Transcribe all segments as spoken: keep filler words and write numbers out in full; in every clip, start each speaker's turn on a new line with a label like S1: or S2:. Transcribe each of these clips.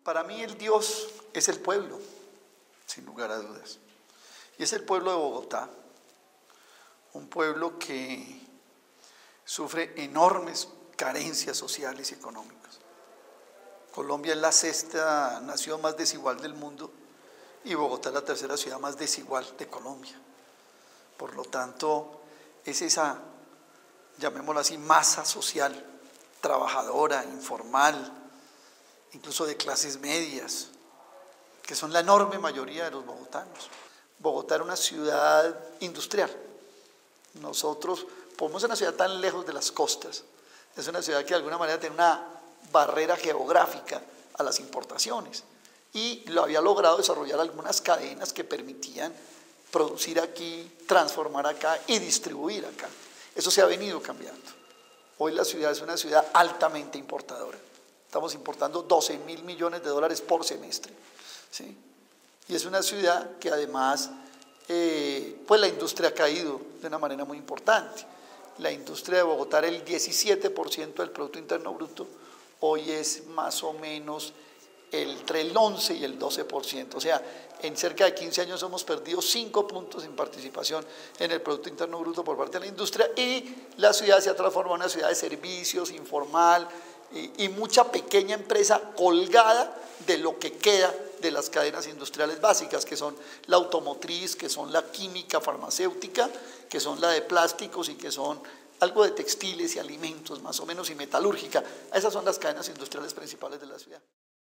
S1: Para mí el Dios es el pueblo, sin lugar a dudas. Y es el pueblo de Bogotá, un pueblo que sufre enormes carencias sociales y económicas. Colombia es la sexta nación más desigual del mundo y Bogotá es la tercera ciudad más desigual de Colombia. Por lo tanto, es esa, llamémoslo así, masa social, trabajadora, informal, incluso de clases medias, que son la enorme mayoría de los bogotanos. Bogotá era una ciudad industrial. Nosotros, como es una ciudad tan lejos de las costas, es una ciudad que de alguna manera tiene una barrera geográfica a las importaciones y lo había logrado desarrollar algunas cadenas que permitían producir aquí, transformar acá y distribuir acá. Eso se ha venido cambiando. Hoy la ciudad es una ciudad altamente importadora. Estamos importando doce mil millones de dólares por semestre, ¿sí? Y es una ciudad que además, eh, pues la industria ha caído de una manera muy importante. La industria de Bogotá era el diecisiete por ciento del Producto Interno Bruto, hoy es más o menos entre el once y el doce por ciento. O sea, en cerca de quince años hemos perdido cinco puntos en participación en el Producto Interno Bruto por parte de la industria y la ciudad se ha transformado en una ciudad de servicios, informal y, y mucha pequeña empresa colgada de lo que queda de las cadenas industriales básicas, que son la automotriz, que son la química farmacéutica, que son la de plásticos y que son algo de textiles y alimentos más o menos y metalúrgica. Esas son las cadenas industriales principales de la ciudad.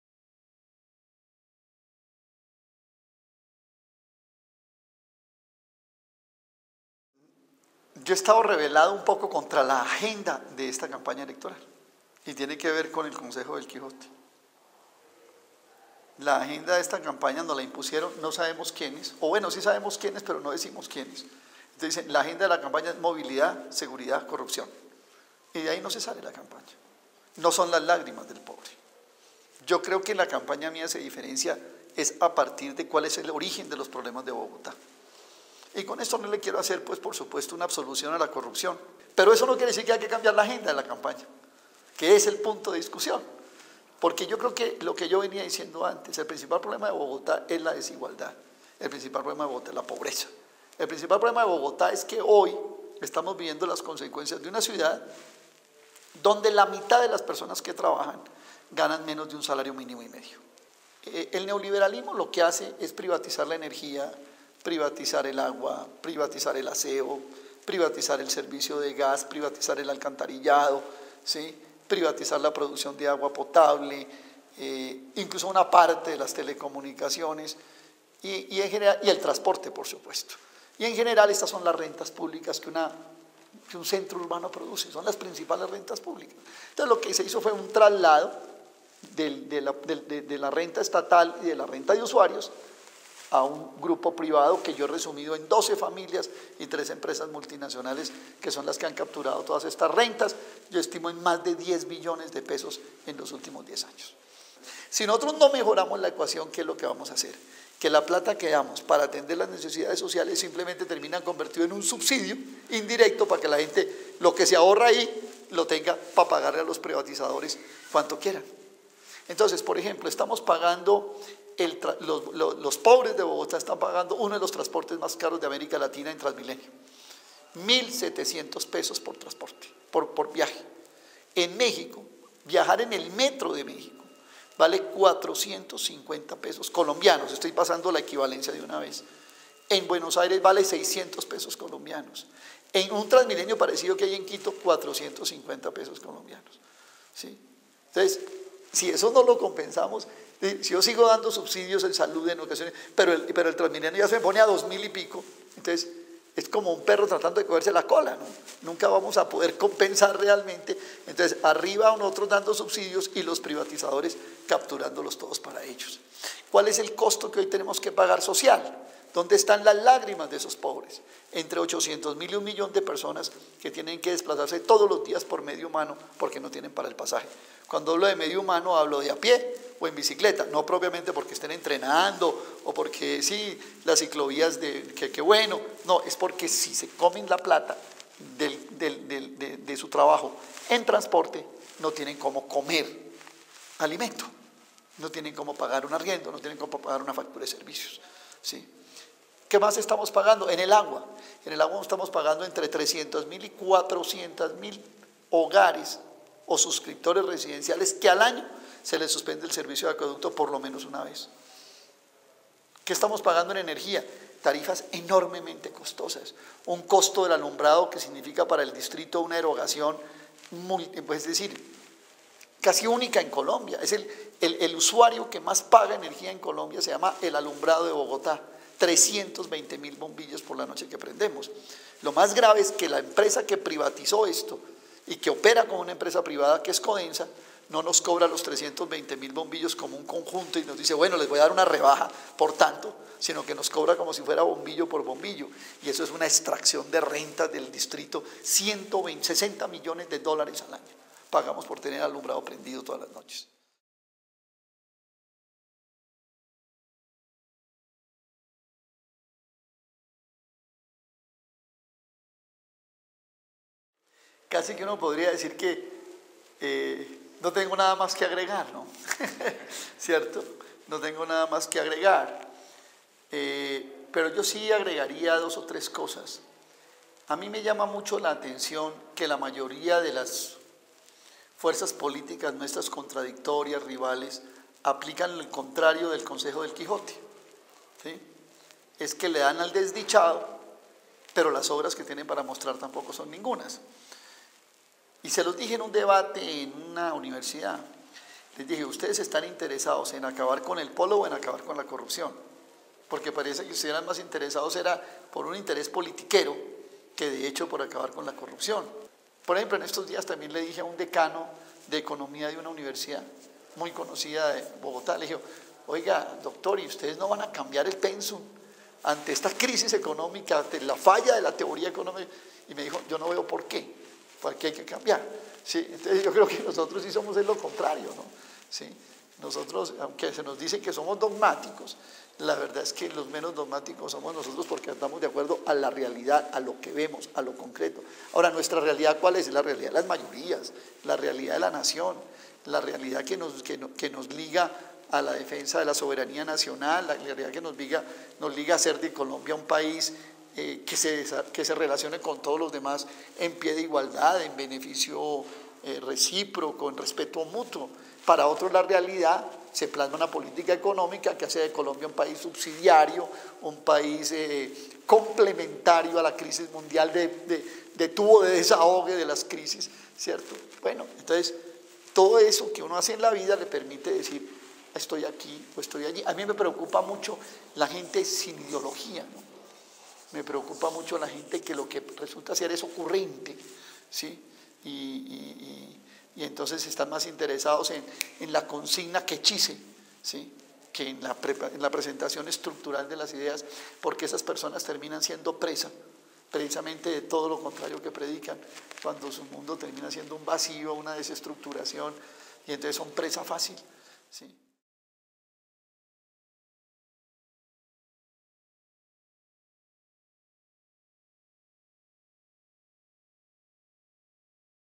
S1: Yo he estado rebelado un poco contra la agenda de esta campaña electoral y tiene que ver con el Consejo del Quijote. La agenda de esta campaña nos la impusieron, no sabemos quiénes, o bueno, sí sabemos quiénes, pero no decimos quiénes. Entonces dicen, la agenda de la campaña es movilidad, seguridad, corrupción. Y de ahí no se sale la campaña. No son las lágrimas del pobre. Yo creo que la campaña mía se diferencia es a partir de cuál es el origen de los problemas de Bogotá. Y con esto no le quiero hacer, pues, por supuesto, una absolución a la corrupción. Pero eso no quiere decir que hay que cambiar la agenda de la campaña, que es el punto de discusión. Porque yo creo que lo que yo venía diciendo antes, el principal problema de Bogotá es la desigualdad, el principal problema de Bogotá es la pobreza. El principal problema de Bogotá es que hoy estamos viviendo las consecuencias de una ciudad donde la mitad de las personas que trabajan ganan menos de un salario mínimo y medio. El neoliberalismo lo que hace es privatizar la energía, privatizar el agua, privatizar el aseo, privatizar el servicio de gas, privatizar el alcantarillado, ¿sí? Privatizar la producción de agua potable, eh, incluso una parte de las telecomunicaciones y, y, en general, y el transporte, por supuesto. Y en general estas son las rentas públicas que, una, que un centro urbano produce, son las principales rentas públicas. Entonces lo que se hizo fue un traslado de, de, la, de, de la renta estatal y de la renta de usuarios a un grupo privado que yo he resumido en doce familias y tres empresas multinacionales que son las que han capturado todas estas rentas. Yo estimo en más de diez billones de pesos en los últimos diez años. Si nosotros no mejoramos la ecuación, ¿qué es lo que vamos a hacer? Que la plata que damos para atender las necesidades sociales simplemente termina convertido en un subsidio indirecto para que la gente lo que se ahorra ahí lo tenga para pagarle a los privatizadores cuanto quieran. Entonces, por ejemplo, estamos pagando... El, los, los, los pobres de Bogotá están pagando uno de los transportes más caros de América Latina en Transmilenio. mil setecientos pesos por transporte, por, por viaje. En México, viajar en el metro de México vale cuatrocientos cincuenta pesos colombianos, estoy pasando la equivalencia de una vez. En Buenos Aires vale seiscientos pesos colombianos. En un Transmilenio parecido que hay en Quito, cuatrocientos cincuenta pesos colombianos. ¿Sí? Entonces, si eso no lo compensamos, si yo sigo dando subsidios en salud en ocasiones, pero el, pero el Transmilenio ya se pone a dos mil y pico, entonces es como un perro tratando de cogerse la cola, ¿no? Nunca vamos a poder compensar realmente. Entonces arriba nosotros dando subsidios y los privatizadores capturándolos todos para ellos. ¿Cuál es el costo que hoy tenemos que pagar social? ¿Dónde están las lágrimas de esos pobres? Entre ochocientos mil y un millón de personas que tienen que desplazarse todos los días por medio humano porque no tienen para el pasaje. Cuando hablo de medio humano hablo de a pie o en bicicleta, no propiamente porque estén entrenando o porque sí, las ciclovías de que, que bueno, no, es porque si se comen la plata del, del, del, de, de su trabajo en transporte, no tienen cómo comer alimento. No tienen cómo pagar un arriendo, no tienen cómo pagar una factura de servicios, ¿sí? ¿Qué más estamos pagando? En el agua. En el agua estamos pagando entre trescientos mil y cuatrocientos mil hogares o suscriptores residenciales que al año se les suspende el servicio de acueducto por lo menos una vez. ¿Qué estamos pagando en energía? Tarifas enormemente costosas. Un costo del alumbrado que significa para el distrito una erogación, muy, pues es decir, casi única en Colombia. Es el, el, el usuario que más paga energía en Colombia, se llama el alumbrado de Bogotá. trescientos veinte mil bombillos por la noche que prendemos. Lo más grave es que la empresa que privatizó esto y que opera como una empresa privada, que es Codensa, no nos cobra los trescientos veinte mil bombillos como un conjunto y nos dice, bueno, les voy a dar una rebaja por tanto, sino que nos cobra como si fuera bombillo por bombillo. Y eso es una extracción de rentas del distrito, ciento veinte, sesenta millones de dólares al año. Pagamos por tener alumbrado prendido todas las noches. Casi que uno podría decir que eh, no tengo nada más que agregar, ¿no? ¿Cierto? No tengo nada más que agregar. Eh, pero yo sí agregaría dos o tres cosas. A mí me llama mucho la atención que la mayoría de las fuerzas políticas nuestras contradictorias, rivales, aplican el contrario del consejo del Quijote, ¿sí? Es que le dan al desdichado, pero las obras que tienen para mostrar tampoco son ningunas. Y se los dije en un debate en una universidad. Les dije, ustedes están interesados en acabar con el polo o en acabar con la corrupción. Porque parece que ustedes eran más interesados era por un interés politiquero que de hecho por acabar con la corrupción. Por ejemplo, en estos días también le dije a un decano de economía de una universidad muy conocida de Bogotá, le dije, oiga, doctor, ¿y ustedes no van a cambiar el pensum ante esta crisis económica, ante la falla de la teoría económica? Y me dijo, yo no veo por qué. ¿Para qué hay que cambiar? ¿Sí? Entonces yo creo que nosotros sí somos lo contrario, ¿no? ¿Sí? Nosotros, aunque se nos dice que somos dogmáticos, la verdad es que los menos dogmáticos somos nosotros porque estamos de acuerdo a la realidad, a lo que vemos, a lo concreto. Ahora, ¿nuestra realidad cuál es? Es la realidad de las mayorías, la realidad de la nación, la realidad que nos, que, no, que nos liga a la defensa de la soberanía nacional, la realidad que nos liga, nos liga a ser de Colombia un país Eh, que, se, que se relacione con todos los demás en pie de igualdad, en beneficio eh, recíproco, en respeto mutuo. Para otros la realidad se plasma una política económica que hace de Colombia un país subsidiario, un país eh, complementario a la crisis mundial de, de, de tubo de desahogue de las crisis, ¿cierto? Bueno, entonces todo eso que uno hace en la vida le permite decir, estoy aquí o estoy allí. A mí me preocupa mucho la gente sin ideología, ¿no? Me preocupa mucho la gente que lo que resulta ser es ocurrente, ¿sí? Y, y, y, y entonces están más interesados en, en la consigna que hechice, ¿sí? Que en la, pre, en la presentación estructural de las ideas, porque esas personas terminan siendo presa precisamente de todo lo contrario que predican, cuando su mundo termina siendo un vacío, una desestructuración, y entonces son presa fácil, ¿sí?